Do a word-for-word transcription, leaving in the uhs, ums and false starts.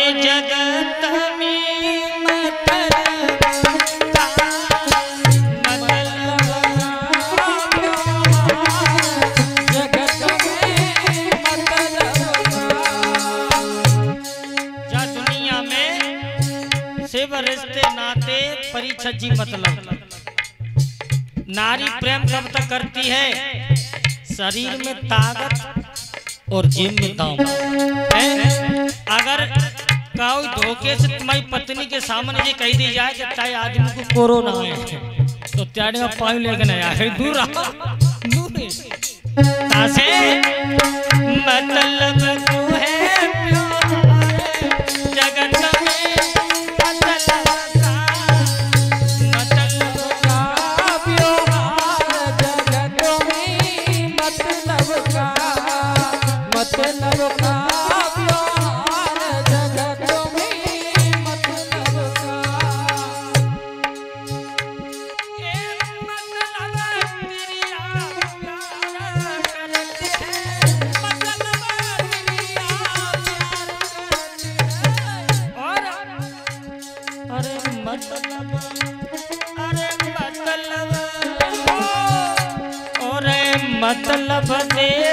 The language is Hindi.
जगत में मतलब जगत में मतलब जा दुनिया में सिर्फ रिश्ते नाते परीक्षा जी मतलब नारी प्रेम कब तक करती है? शरीर में ताकत और जेब में दाम है। अगर कोई धोखे से तुम्हारी पत्नी के सामने ये कह दी जाए कि ताई आदमी को कोरोना है तो त्यारे का पानी लेके नहीं आए, दूर रहा दूर तासे मतलब तू है जगत में मतलब मतलब दे